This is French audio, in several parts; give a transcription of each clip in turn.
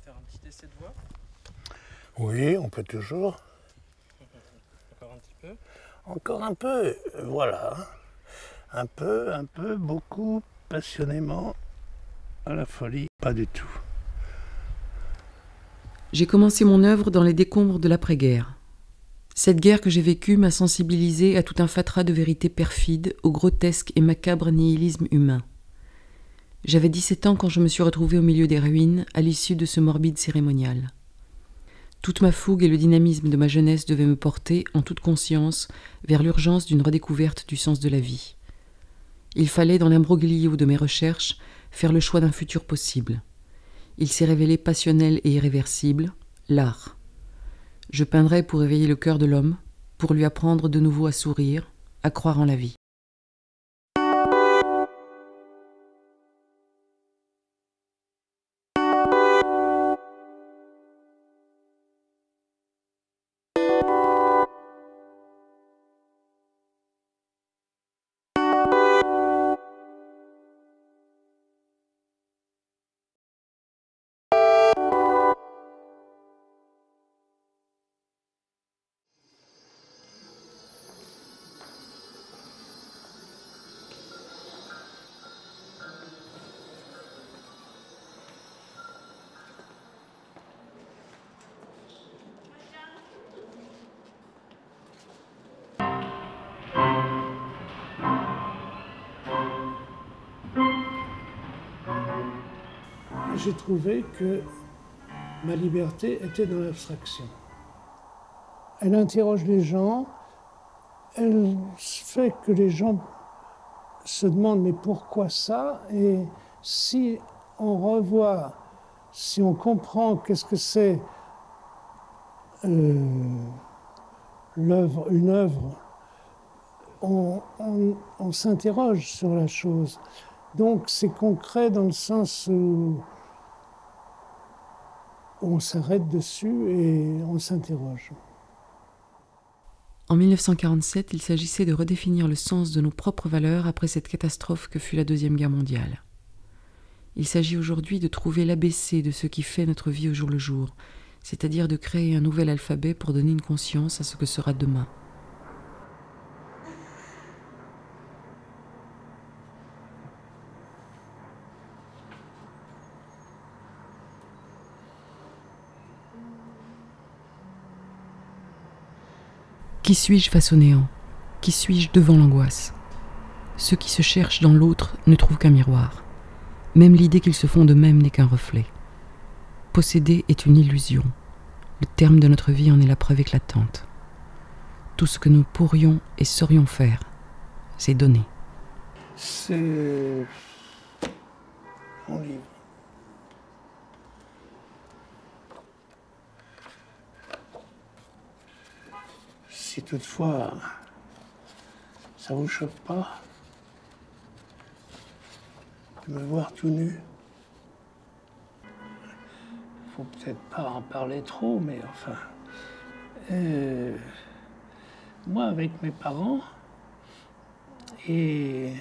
faire un petit essai de voix? Oui, on peut toujours. Encore un petit peu? Encore un peu, voilà. Un peu, beaucoup, passionnément, à la folie, pas du tout. J'ai commencé mon œuvre dans les décombres de l'après-guerre. Cette guerre que j'ai vécue m'a sensibilisée à tout un fatras de vérités perfides, au grotesque et macabre nihilisme humain. J'avais 17 ans quand je me suis retrouvée au milieu des ruines, à l'issue de ce morbide cérémonial. Toute ma fougue et le dynamisme de ma jeunesse devaient me porter, en toute conscience, vers l'urgence d'une redécouverte du sens de la vie. Il fallait, dans l'imbroglio de mes recherches, faire le choix d'un futur possible. Il s'est révélé passionnel et irréversible, l'art. Je peindrais pour éveiller le cœur de l'homme, pour lui apprendre de nouveau à sourire, à croire en la vie. J'ai trouvé que ma liberté était dans l'abstraction. Elle interroge les gens, elle fait que les gens se demandent mais pourquoi ça? Et si on revoit, si on comprend qu'est-ce que c'est une œuvre, on s'interroge sur la chose. Donc c'est concret dans le sens où on s'arrête dessus et on s'interroge. En 1947, il s'agissait de redéfinir le sens de nos propres valeurs après cette catastrophe que fut la Deuxième Guerre mondiale. Il s'agit aujourd'hui de trouver l'ABC de ce qui fait notre vie au jour le jour, c'est-à-dire de créer un nouvel alphabet pour donner une conscience à ce que sera demain. Qui suis-je face au néant? Qui suis-je devant l'angoisse? Ceux qui se cherchent dans l'autre ne trouvent qu'un miroir. Même l'idée qu'ils se font d'eux-mêmes n'est qu'un reflet. Posséder est une illusion. Le terme de notre vie en est la preuve éclatante. Tout ce que nous pourrions et saurions faire, c'est donner. C'est mon livre. Si toutefois ça vous choque pas de me voir tout nu, faut peut-être pas en parler trop, mais enfin, moi avec mes parents, et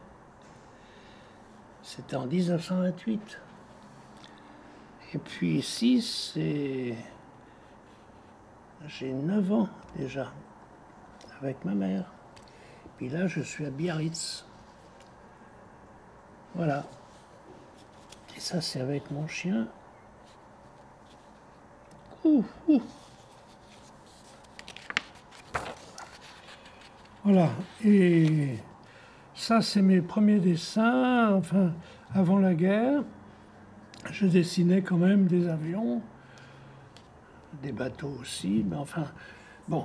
c'était en 1928. Et puis ici, j'ai 9 ans déjà, avec ma mère. Puis là, je suis à Biarritz. Voilà. Et ça, c'est avec mon chien. Ouh, ouh. Voilà. Et ça, c'est mes premiers dessins, enfin, avant la guerre. Je dessinais quand même des avions, des bateaux aussi, mais enfin, bon.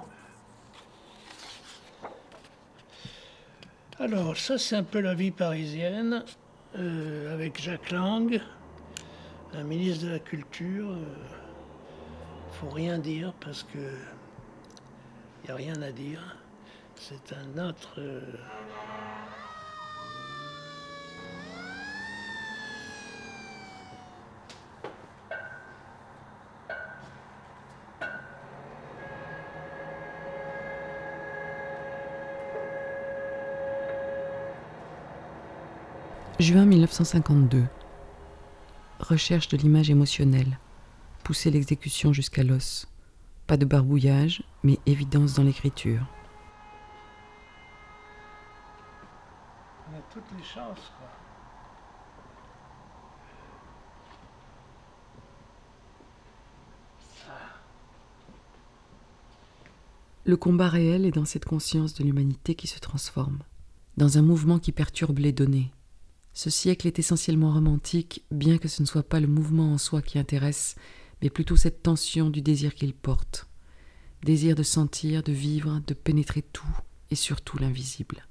Alors, ça, c'est un peu la vie parisienne, avec Jacques Lang, un ministre de la Culture. Faut rien dire parce que il n'y a rien à dire. C'est un autre... Juin 1952. Recherche de l'image émotionnelle. pousser l'exécution jusqu'à l'os. Pas de barbouillage, mais évidence dans l'écriture. On a toutes les chances, quoi. Le combat réel est dans cette conscience de l'humanité qui se transforme, dans un mouvement qui perturbe les données. Ce siècle est essentiellement romantique, bien que ce ne soit pas le mouvement en soi qui intéresse, mais plutôt cette tension du désir qu'il porte. Désir de sentir, de vivre, de pénétrer tout, et surtout l'invisible.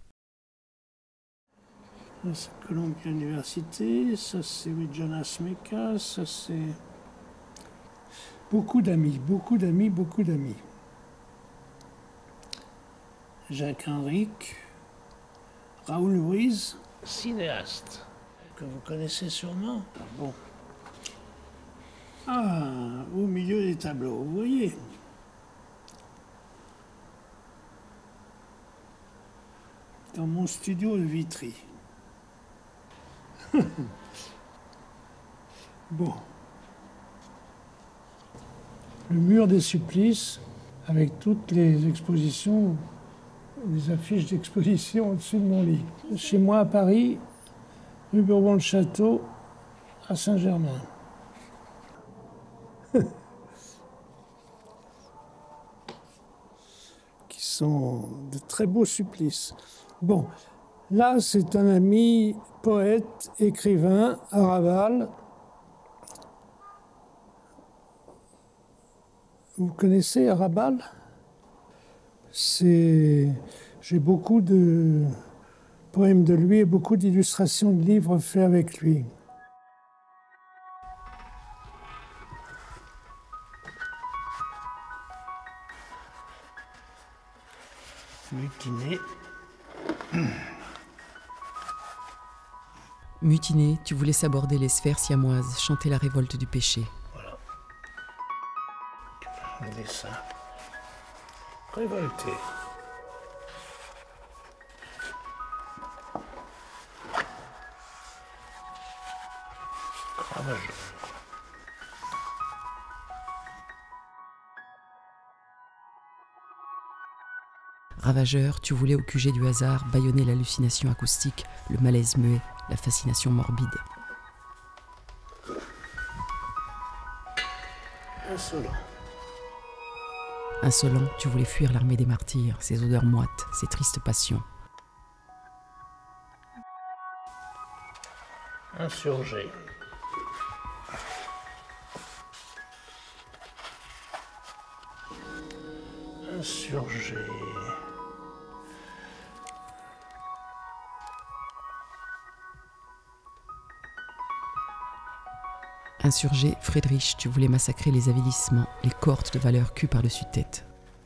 Ça, c'est Columbia University, ça c'est Jonas Mekas, ça c'est... Beaucoup d'amis, beaucoup d'amis, beaucoup d'amis. Jacques Henrique, Raoul Ruiz, cinéaste, que vous connaissez sûrement. Bon. Ah, au milieu des tableaux, vous voyez. Dans mon studio de Vitry. Bon. Le mur des supplices, avec toutes les expositions, les affiches d'exposition au-dessus de mon lit. Chez moi à Paris, rue Bourbon-le-Château, à Saint-Germain. Qui sont de très beaux supplices. Bon, là c'est un ami poète, écrivain, Arabal. Vous connaissez Arabal ? J'ai beaucoup de poèmes de lui et beaucoup d'illustrations de livres faits avec lui. Mutiné. Mutiné, tu voulais s'aborder les sphères siamoises, chanter la révolte du péché. Voilà. Un dessin. Révolté. Ravageur. Ravageur, tu voulais au QG du hasard bâillonner l'hallucination acoustique, le malaise muet, la fascination morbide. Insolent. Insolent, tu voulais fuir l'armée des martyrs, ses odeurs moites, ses tristes passions. Insurgé. Insurgé. Insurgé, Friedrich, tu voulais massacrer les avilissements, les cohortes de valeurs cul par-dessus tête.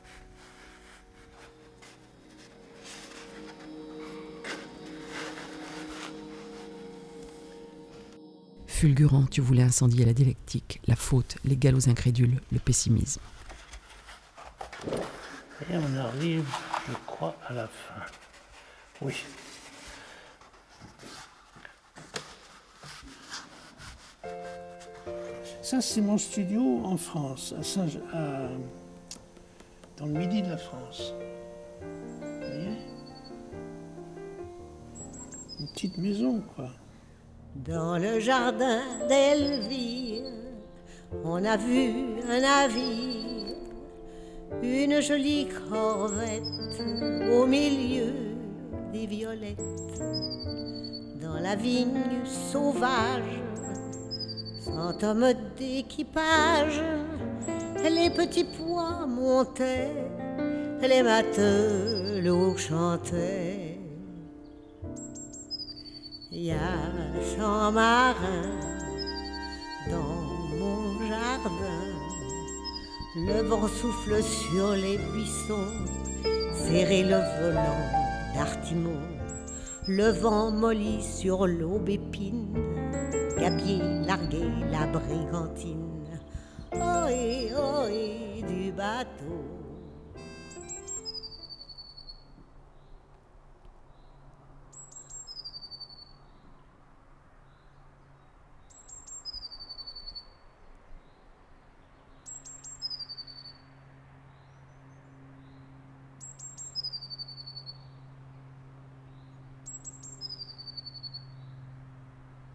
Fulgurant, tu voulais incendier la dialectique, la faute, les galops incrédules, le pessimisme. Et on arrive, je crois, à la fin. Oui. Ça, c'est mon studio en France, dans le midi de la France. Vous voyez ? Une petite maison, quoi. Dans le jardin d'Elvire, on a vu un navire, une jolie corvette au milieu des violettes. Dans la vigne sauvage, sans homme d'équipage, les petits pois montaient, les matelots chantaient. Il y a 100 marins dans mon jardin. Le vent souffle sur les buissons, serrer le volant d'Artimon. Le vent mollit sur l'aubépine, gabier larguer la brigantine. Ohé, ohé, du bateau.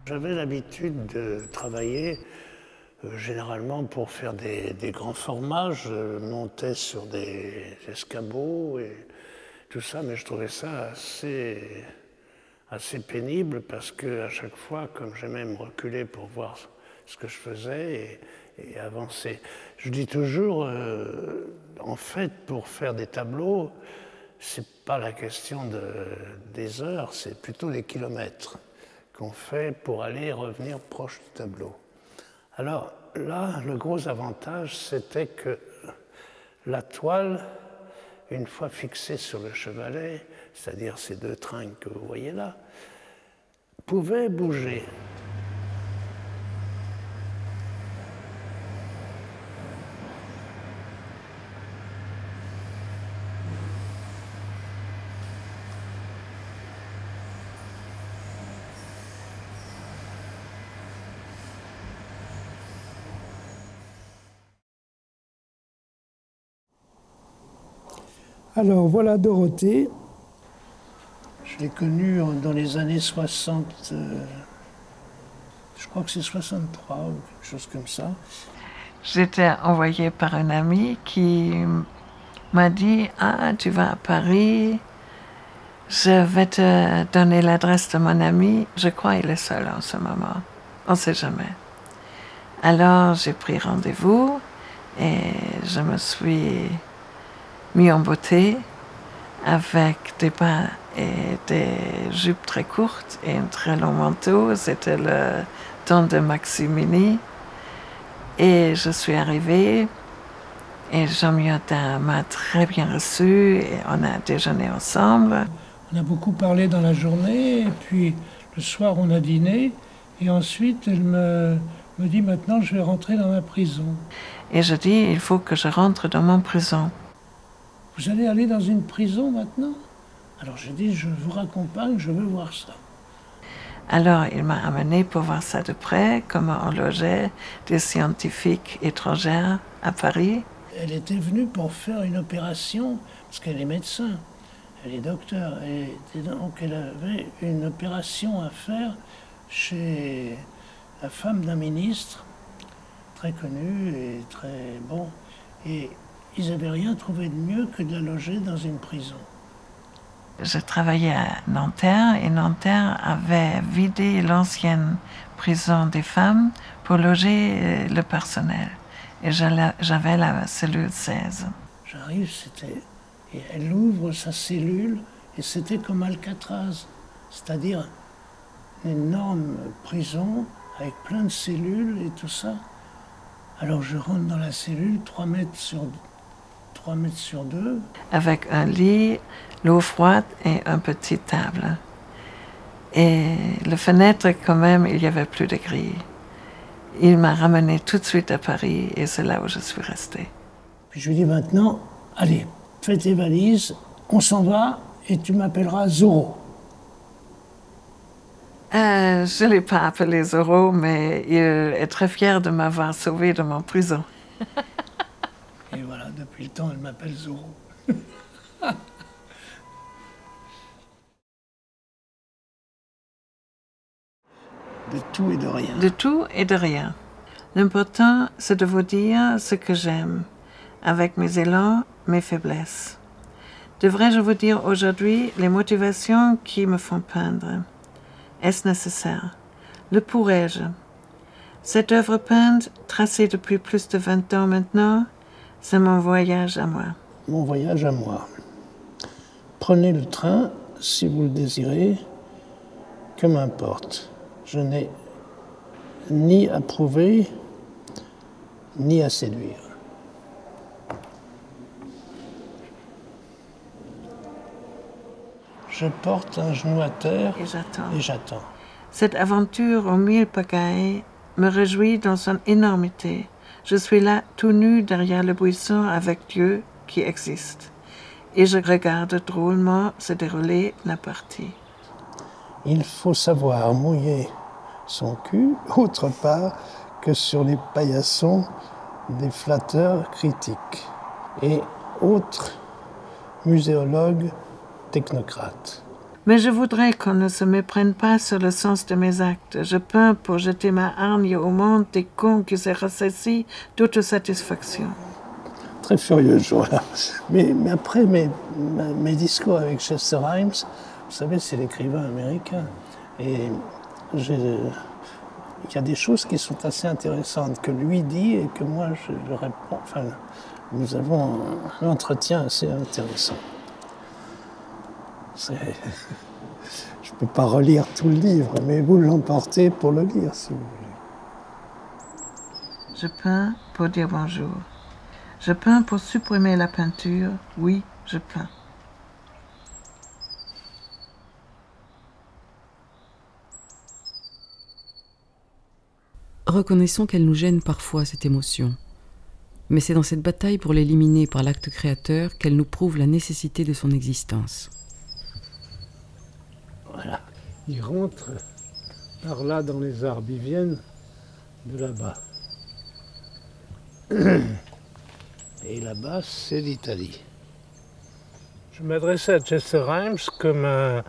J'avais l'habitude de travailler généralement pour faire des grands formats. Je montais sur des escabeaux et tout ça, mais je trouvais ça assez pénible parce qu'à chaque fois, comme j'aimais me reculer pour voir ce que je faisais et avancer. Je dis toujours, en fait, pour faire des tableaux, c'est pas la question des heures, c'est plutôt des kilomètres qu'on fait pour aller et revenir proche du tableau. Alors là, le gros avantage, c'était que la toile, une fois fixée sur le chevalet, c'est-à-dire ces deux tringles que vous voyez là, pouvait bouger. Alors voilà Dorothée. Je l'ai connue dans les années 60, je crois que c'est 63 ou quelque chose comme ça. J'étais envoyée par un ami qui m'a dit « Ah, tu vas à Paris, je vais te donner l'adresse de mon ami. Je crois qu'il est seul en ce moment. On ne sait jamais. » Alors j'ai pris rendez-vous et je me suis mis en beauté avec des bas et des jupes très courtes et un très long manteau. C'était le temps de Maximini. Et je suis arrivée et Jean Miotin m'a très bien reçue et on a déjeuné ensemble. On a beaucoup parlé dans la journée et puis le soir on a dîné et ensuite elle me dit maintenant je vais rentrer dans ma prison. Et je dis il faut que je rentre dans mon prison. Vous allez aller dans une prison maintenant? Alors j'ai dit je vous raccompagne, je veux voir ça. Alors il m'a amené pour voir ça de près, comment on logeait des scientifiques étrangers à Paris. Elle était venue pour faire une opération, parce qu'elle est médecin, elle est docteur, donc elle avait une opération à faire chez la femme d'un ministre, très connu et très bon, et ils n'avaient rien trouvé de mieux que de la loger dans une prison. Je travaillais à Nanterre et Nanterre avait vidé l'ancienne prison des femmes pour loger le personnel. Et j'avais la cellule 16. J'arrive, et elle ouvre sa cellule et c'était comme Alcatraz, c'est-à-dire une énorme prison avec plein de cellules et tout ça. Alors je rentre dans la cellule, 3 mètres sur 2. Avec un lit, l'eau froide et une petite table. Et la fenêtre, quand même, il n'y avait plus de grille. Il m'a ramené tout de suite à Paris et c'est là où je suis restée. Puis je lui dis maintenant, allez, fais tes valises, on s'en va et tu m'appelleras Zorro. Je ne l'ai pas appelé Zorro, mais il est très fier de m'avoir sauvé de mon prison. Et voilà, depuis le temps, elle m'appelle Zorro. De tout et de rien. De tout et de rien. L'important, c'est de vous dire ce que j'aime, avec mes élans, mes faiblesses. Devrais-je vous dire aujourd'hui les motivations qui me font peindre? Est-ce nécessaire? Le pourrais-je? Cette œuvre peinte, tracée depuis plus de 20 ans maintenant, c'est mon voyage à moi. Mon voyage à moi. Prenez le train si vous le désirez, que m'importe. Je n'ai ni à prouver, ni à séduire. Je porte un genou à terre et j'attends. Cette aventure aux 1000 pagailles me réjouit dans son énormité. Je suis là, tout nu, derrière le buisson, avec Dieu qui existe. Et je regarde drôlement se dérouler la partie. Il faut savoir mouiller son cul, autre part que sur les paillassons des flatteurs critiques et autres muséologues technocrates. Mais je voudrais qu'on ne se méprenne pas sur le sens de mes actes. Je peins pour jeter ma hargne au monde des cons qui se ressaisissent d'autosatisfaction. Très furieux, voilà. Mais après mes discours avec Chester Himes, vous savez, c'est l'écrivain américain. Et il y a des choses qui sont assez intéressantes que lui dit et que moi je réponds. Enfin, nous avons un entretien assez intéressant. Je ne peux pas relire tout le livre, mais vous l'emportez pour le lire, si vous voulez. Je peins pour dire bonjour. Je peins pour supprimer la peinture. Oui, je peins. Reconnaissons qu'elle nous gêne parfois, cette émotion. Mais c'est dans cette bataille pour l'éliminer par l'acte créateur qu'elle nous prouve la nécessité de son existence. Voilà. Ils rentrent par là dans les arbres, ils viennent de là-bas. Et là-bas, c'est l'Italie. Je m'adressais à Chester Himes comme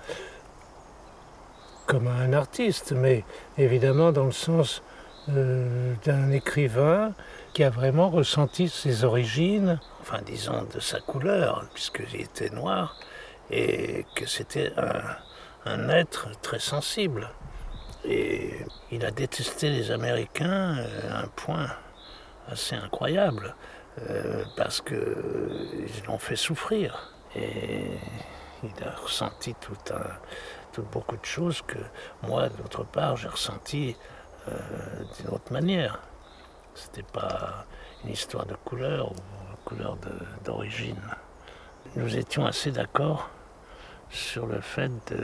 un artiste, mais évidemment dans le sens d'un écrivain qui a vraiment ressenti ses origines, Enfin, disons, de sa couleur, puisqu'il était noir, et que c'était un être très sensible. Et il a détesté les Américains à un point assez incroyable, parce qu'ils l'ont fait souffrir. Et il a ressenti beaucoup de choses que moi, d'autre part, j'ai ressenti d'une autre manière. C'était pas une histoire de couleur ou couleur d'origine. Nous étions assez d'accord sur le fait de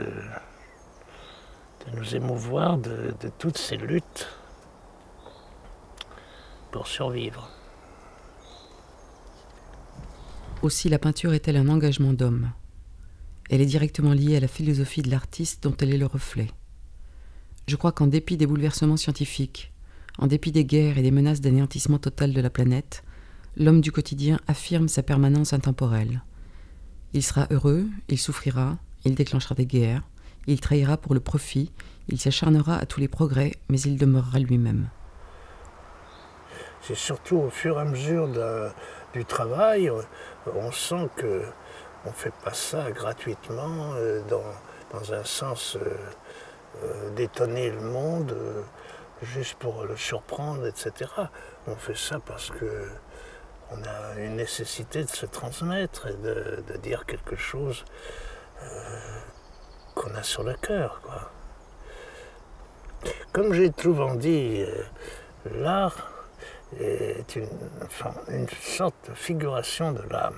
nous émouvoir de toutes ces luttes pour survivre. Aussi la peinture est-elle un engagement d'homme. Elle est directement liée à la philosophie de l'artiste dont elle est le reflet. Je crois qu'en dépit des bouleversements scientifiques, en dépit des guerres et des menaces d'anéantissement total de la planète, l'homme du quotidien affirme sa permanence intemporelle. Il sera heureux, il souffrira, il déclenchera des guerres, il trahira pour le profit, il s'acharnera à tous les progrès, mais il demeurera lui-même. C'est surtout au fur et à mesure du travail, on sent qu'on ne fait pas ça gratuitement dans un sens d'étonner le monde, juste pour le surprendre, etc. On fait ça parce qu'on a une nécessité de se transmettre et de dire quelque chose qu'on a sur le cœur, quoi. Comme j'ai souvent dit, l'art est une sorte de figuration de l'âme.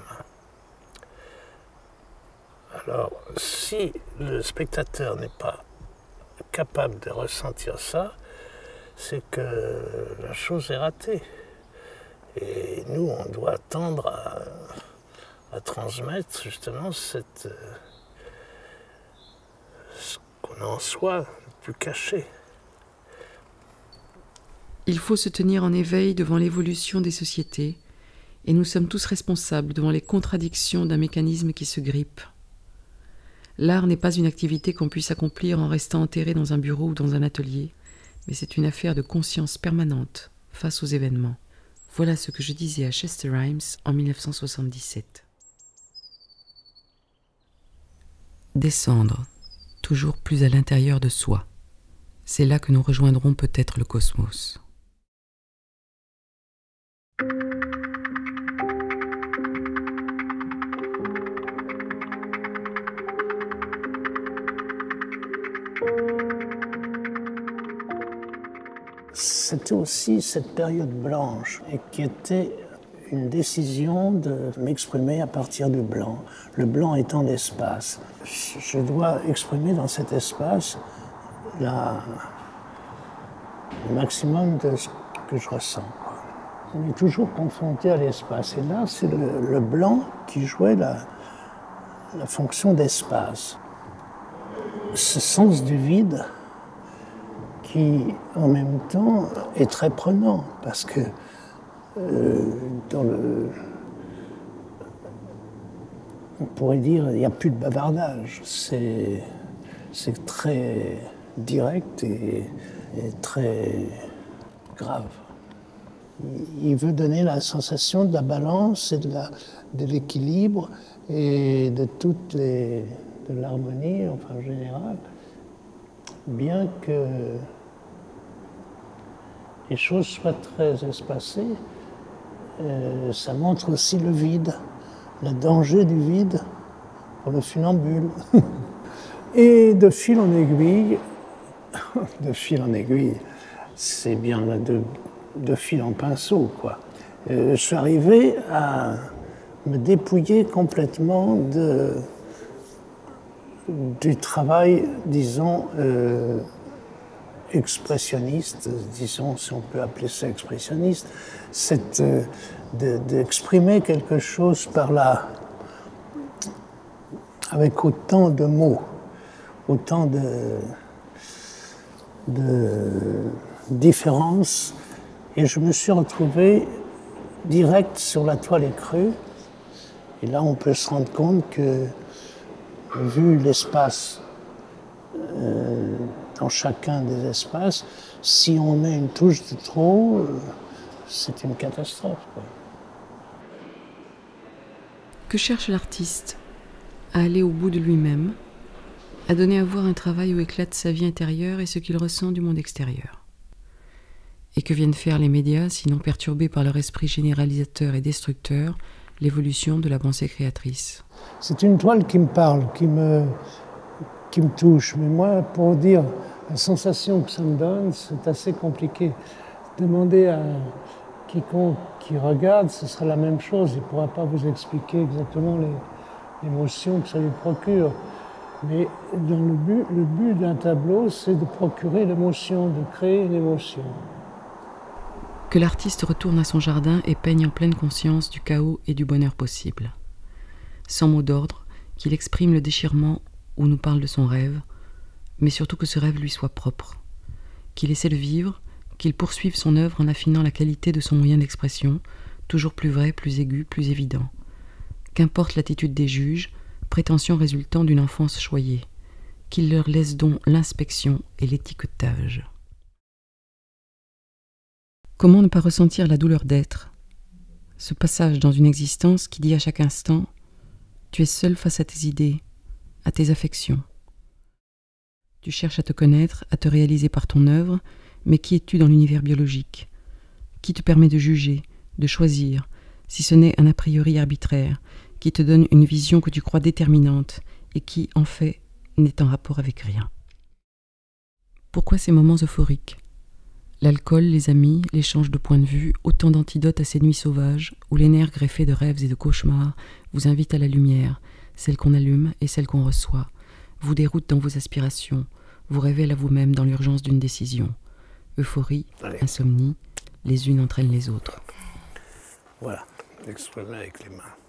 Alors, si le spectateur n'est pas capable de ressentir ça, c'est que la chose est ratée. Et nous, on doit tendre à transmettre justement ce qu'on a en soi de plus caché. Il faut se tenir en éveil devant l'évolution des sociétés, et nous sommes tous responsables devant les contradictions d'un mécanisme qui se grippe. L'art n'est pas une activité qu'on puisse accomplir en restant enterré dans un bureau ou dans un atelier, mais c'est une affaire de conscience permanente face aux événements. Voilà ce que je disais à Chester Himes en 1977. Descendre, toujours plus à l'intérieur de soi. C'est là que nous rejoindrons peut-être le cosmos. C'était aussi cette période blanche et qui était une décision de m'exprimer à partir du blanc, le blanc étant l'espace. Je dois exprimer dans cet espace le maximum de ce que je ressens. On est toujours confronté à l'espace et là c'est le blanc qui jouait la fonction d'espace. Ce sens du vide qui, en même temps, est très prenant, parce que on pourrait dire qu'il n'y a plus de bavardage. C'est très direct et très grave. Il veut donner la sensation de la balance et de l'équilibre et de l'harmonie, enfin en général, bien que les choses soient très espacées, ça montre aussi le vide, le danger du vide pour le funambule. Et de fil en aiguille, c'est bien de fil en pinceau, quoi. Je suis arrivé à me dépouiller complètement du travail, disons, expressionniste, disons, si on peut appeler ça expressionniste, c'est d'exprimer quelque chose avec autant de mots, autant de différences. Et je me suis retrouvé direct sur la toile écrue. Et là, on peut se rendre compte que, vu l'espace dans chacun des espaces, si on met une touche de trop, c'est une catastrophe, quoi. Que cherche l'artiste? À aller au bout de lui-même, à donner à voir un travail où éclate sa vie intérieure et ce qu'il ressent du monde extérieur. Et que viennent faire les médias, sinon perturbés par leur esprit généralisateur et destructeur, l'évolution de la pensée créatrice? C'est une toile qui me parle, qui me touche. Mais moi, pour dire la sensation que ça me donne, c'est assez compliqué. Demander à quiconque qui regarde, ce sera la même chose. Il ne pourra pas vous expliquer exactement l'émotion que ça lui procure. Mais le but d'un tableau, c'est de procurer l'émotion, de créer une émotion. Que l'artiste retourne à son jardin et peigne en pleine conscience du chaos et du bonheur possible. Sans mot d'ordre, qu'il exprime le déchirement ou nous parle de son rêve, mais surtout que ce rêve lui soit propre. Qu'il essaie de vivre, qu'il poursuive son œuvre en affinant la qualité de son moyen d'expression, toujours plus vrai, plus aigu, plus évident. Qu'importe l'attitude des juges, prétention résultant d'une enfance choyée, qu'il leur laisse donc l'inspection et l'étiquetage. Comment ne pas ressentir la douleur d'être, ce passage dans une existence qui dit à chaque instant « Tu es seul face à tes idées, à tes affections. Tu cherches à te connaître, à te réaliser par ton œuvre, mais qui es-tu dans l'univers biologique? Qui te permet de juger, de choisir, si ce n'est un a priori arbitraire, qui te donne une vision que tu crois déterminante et qui, en fait, n'est en rapport avec rien? Pourquoi ces moments euphoriques? L'alcool, les amis, l'échange de points de vue, autant d'antidotes à ces nuits sauvages où les nerfs greffés de rêves et de cauchemars vous invitent à la lumière, celle qu'on allume et celle qu'on reçoit, vous déroutent dans vos aspirations, vous révèlent à vous-même dans l'urgence d'une décision. Euphorie, insomnie, les unes entraînent les autres. Voilà, exprimer avec les mains.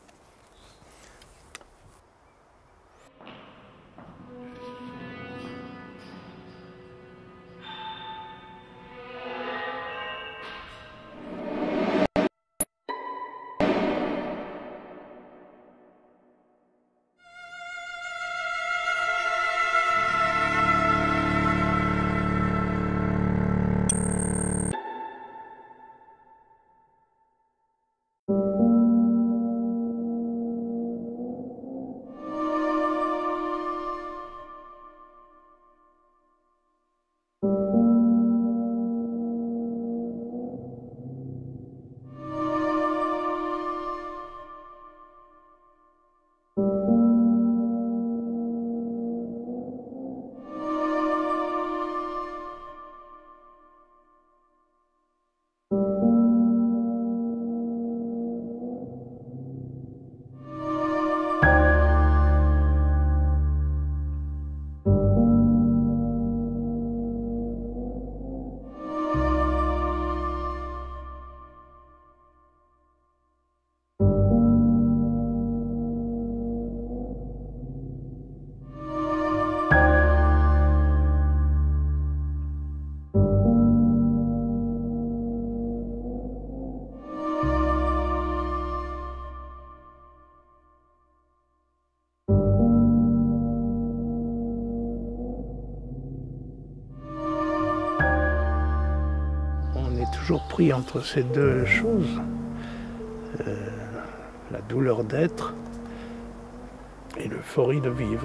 toujours pris entre ces deux choses, la douleur d'être et l'euphorie de vivre.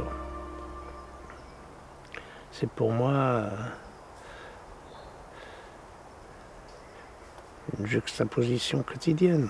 C'est pour moi une juxtaposition quotidienne.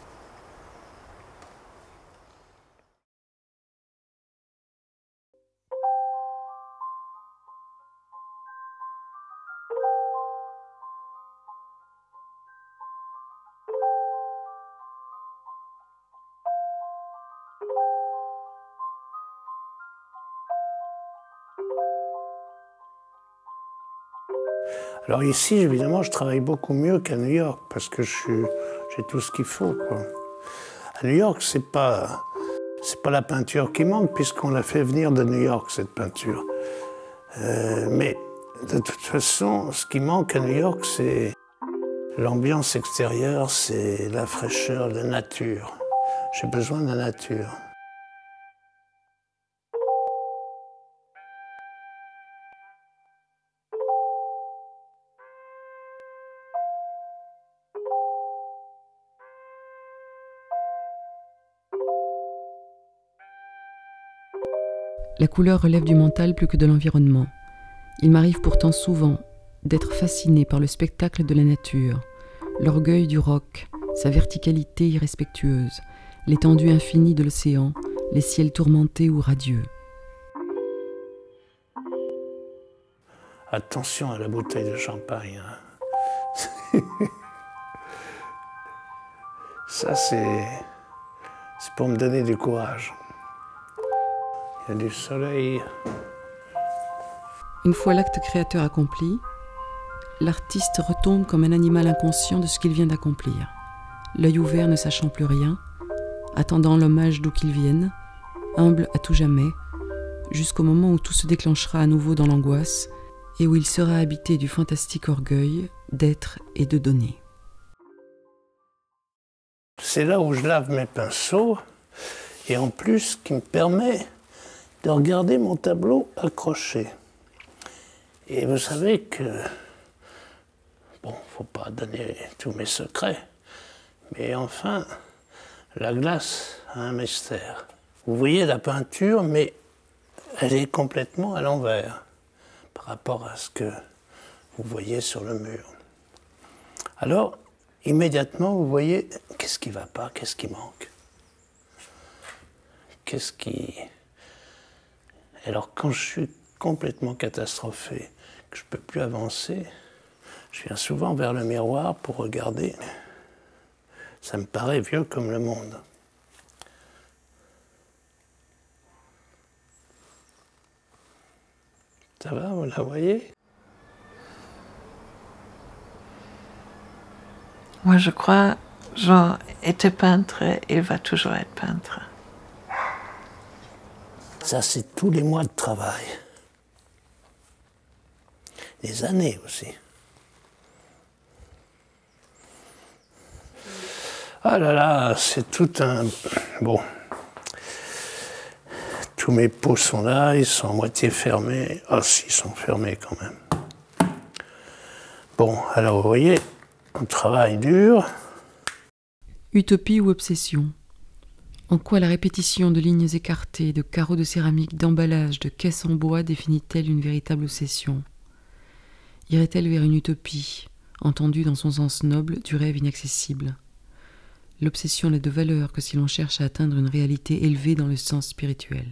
Alors ici, évidemment, je travaille beaucoup mieux qu'à New York parce que j'ai tout ce qu'il faut, quoi. À New York, c'est pas la peinture qui manque puisqu'on l'a fait venir de New York, cette peinture. Mais de toute façon, ce qui manque à New York, c'est l'ambiance extérieure, c'est la fraîcheur, la nature. J'ai besoin de la nature. La couleur relève du mental plus que de l'environnement. Il m'arrive pourtant souvent d'être fasciné par le spectacle de la nature, l'orgueil du roc, sa verticalité irrespectueuse, l'étendue infinie de l'océan, les ciels tourmentés ou radieux. Attention à la bouteille de champagne. Hein. Ça, c'est pour me donner du courage. Il y a du soleil. Une fois l'acte créateur accompli, l'artiste retombe comme un animal inconscient de ce qu'il vient d'accomplir, l'œil ouvert ne sachant plus rien, attendant l'hommage d'où qu'il vienne, humble à tout jamais, jusqu'au moment où tout se déclenchera à nouveau dans l'angoisse et où il sera habité du fantastique orgueil d'être et de donner. C'est là où je lave mes pinceaux et en plus, ce qui me permet de regarder mon tableau accroché. Et vous savez que, bon, faut pas donner tous mes secrets, mais enfin, la glace a un mystère. Vous voyez la peinture, mais elle est complètement à l'envers par rapport à ce que vous voyez sur le mur. Alors, immédiatement, vous voyez, qu'est-ce qui ne va pas, qu'est-ce qui manque? Qu'est-ce qui... Alors, quand je suis complètement catastrophé, que je ne peux plus avancer, je viens souvent vers le miroir pour regarder. Ça me paraît vieux comme le monde. Ça va, vous la voyez? Moi, je crois, Jean était peintre et il va toujours être peintre. Ça, c'est tous les mois de travail. Des années aussi. Ah là là, c'est tout un... Bon. Tous mes pots sont là, ils sont à moitié fermés. Ah si, ils sont fermés quand même. Bon, alors vous voyez, on travaille dur. Utopie ou obsession? En quoi la répétition de lignes écartées, de carreaux de céramique, d'emballages, de caisses en bois définit-elle une véritable obsession? Irait-elle vers une utopie, entendue dans son sens noble du rêve inaccessible? L'obsession n'a de valeur que si l'on cherche à atteindre une réalité élevée dans le sens spirituel.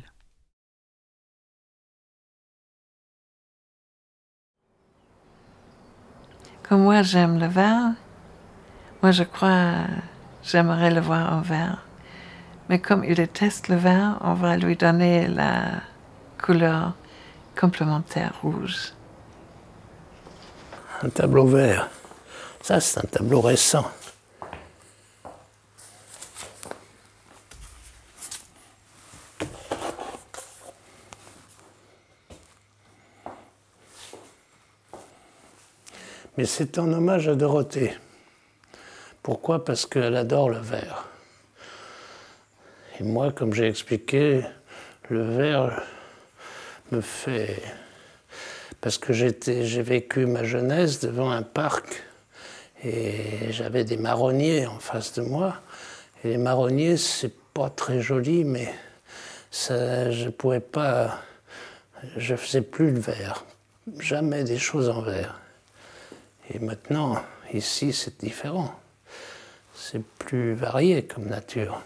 Comme moi, j'aime le vert. Moi, je crois, j'aimerais le voir en vert. Mais comme il déteste le vert, on va lui donner la couleur complémentaire rouge. Un tableau vert. Ça, c'est un tableau récent. Mais c'est en hommage à Dorothée. Pourquoi? Parce qu'elle adore le vert. Et moi, comme j'ai expliqué, le vert me fait... Parce que j'ai vécu ma jeunesse devant un parc, Et j'avais des marronniers en face de moi. Et les marronniers, c'est pas très joli, mais ça, je pouvais pas... Je faisais plus de verre. Jamais des choses en verre. Et maintenant, ici, c'est différent. C'est plus varié comme nature.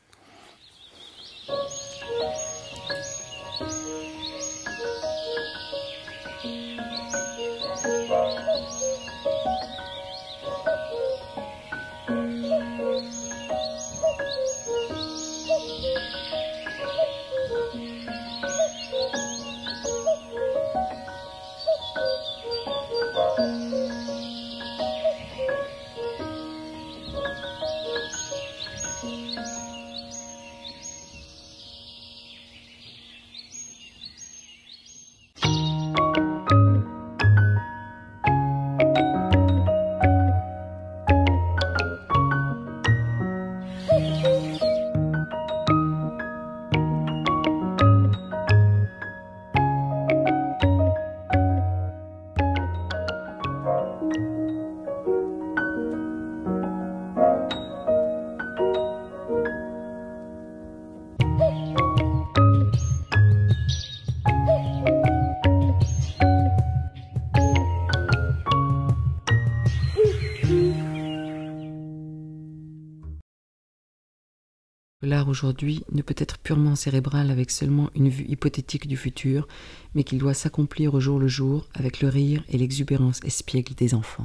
L'art aujourd'hui ne peut être purement cérébral avec seulement une vue hypothétique du futur, mais qu'il doit s'accomplir au jour le jour avec le rire et l'exubérance espiègle des enfants.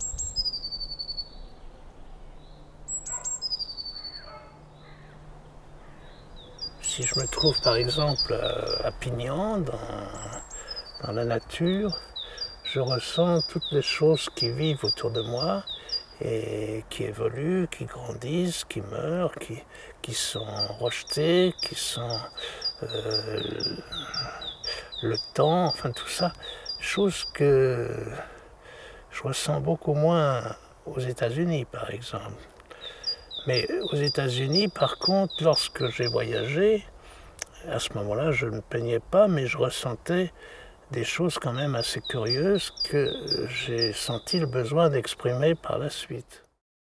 Si je me trouve par exemple à Pignan, dans la nature, je ressens toutes les choses qui vivent autour de moi et qui évoluent, qui grandissent, qui meurent, qui sont rejetées, qui sont le temps, enfin tout ça. Chose que je ressens beaucoup moins aux États-Unis par exemple. Mais aux États-Unis, par contre, lorsque j'ai voyagé, à ce moment-là, je ne me peignais pas, mais je ressentais des choses quand même assez curieuses que j'ai senti le besoin d'exprimer par la suite.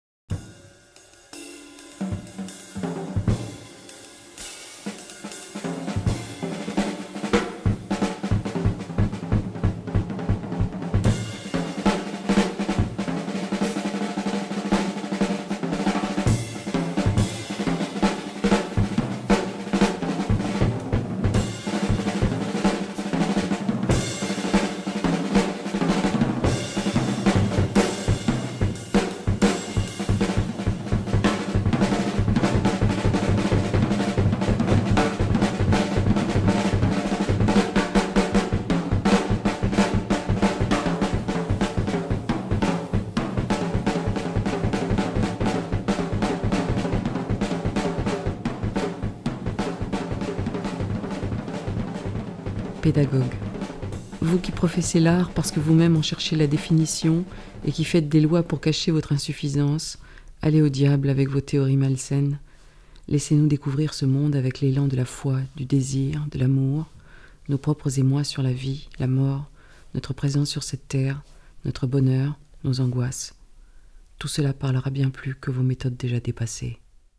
Pédagogue. Vous qui professez l'art parce que vous-même en cherchez la définition et qui faites des lois pour cacher votre insuffisance, allez au diable avec vos théories malsaines. Laissez-nous découvrir ce monde avec l'élan de la foi, du désir, de l'amour, nos propres émois sur la vie, la mort, notre présence sur cette terre, notre bonheur, nos angoisses. Tout cela parlera bien plus que vos méthodes déjà dépassées.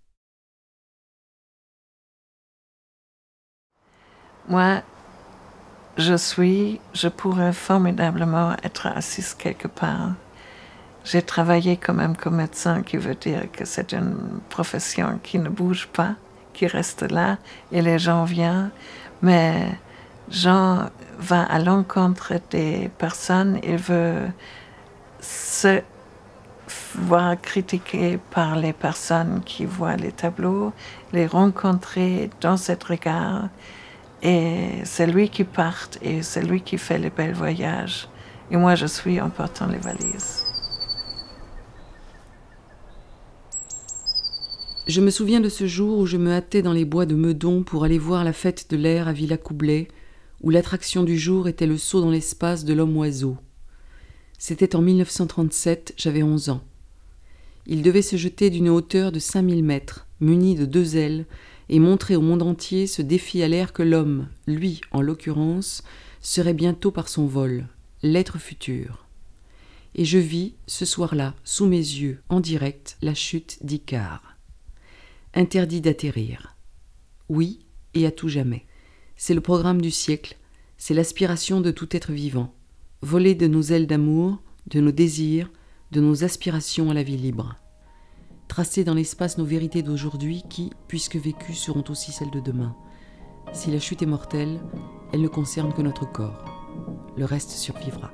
Moi, je pourrais formidablement être assise quelque part. J'ai travaillé quand même comme médecin, qui veut dire que c'est une profession qui ne bouge pas, qui reste là, et les gens viennent. Mais Jean va à l'encontre des personnes, il veut se voir critiqué par les personnes qui voient les tableaux, les rencontrer dans cet regard. Et c'est lui qui part et c'est lui qui fait les bels voyages. Et moi, je suis en portant les valises. Je me souviens de ce jour où je me hâtais dans les bois de Meudon pour aller voir la fête de l'air à Villacoublay, où l'attraction du jour était le saut dans l'espace de l'homme-oiseau. C'était en 1937, j'avais 11 ans. Il devait se jeter d'une hauteur de 5000 mètres, muni de 2 ailes, et montrer au monde entier ce défi à l'air que l'homme, lui en l'occurrence, serait bientôt par son vol, l'être futur. et je vis, ce soir-là, sous mes yeux, en direct, la chute d'Icare. Interdit d'atterrir. Oui, et à tout jamais. C'est le programme du siècle, c'est l'aspiration de tout être vivant. Voler de nos ailes d'amour, de nos désirs, de nos aspirations à la vie libre. Tracer dans l'espace nos vérités d'aujourd'hui qui, puisque vécues, seront aussi celles de demain. Si la chute est mortelle, elle ne concerne que notre corps. Le reste survivra.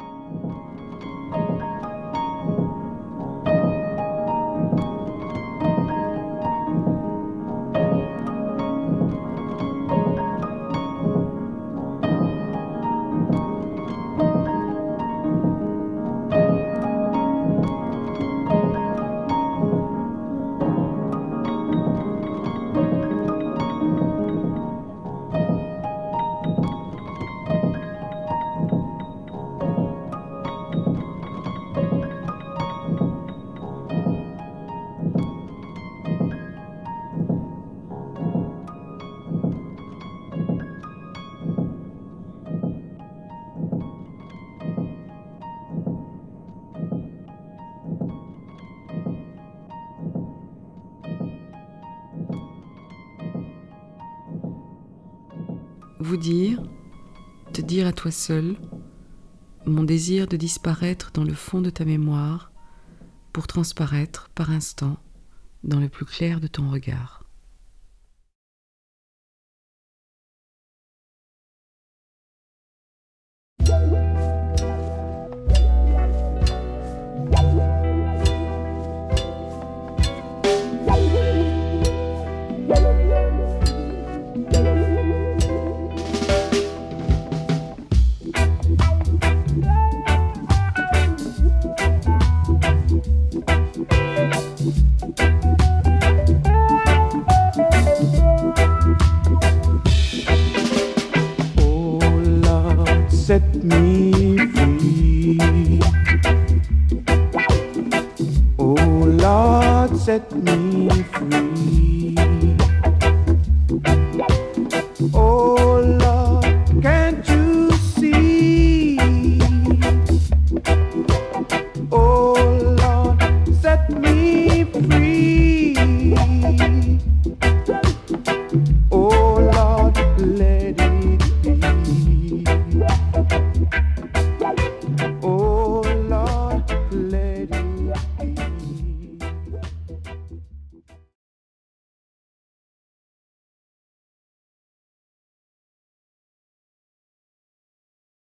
Vous dire, te dire à toi seul, mon désir de disparaître dans le fond de ta mémoire pour transparaître par instant dans le plus clair de ton regard. Set me free. Oh Lord, set me free. Oh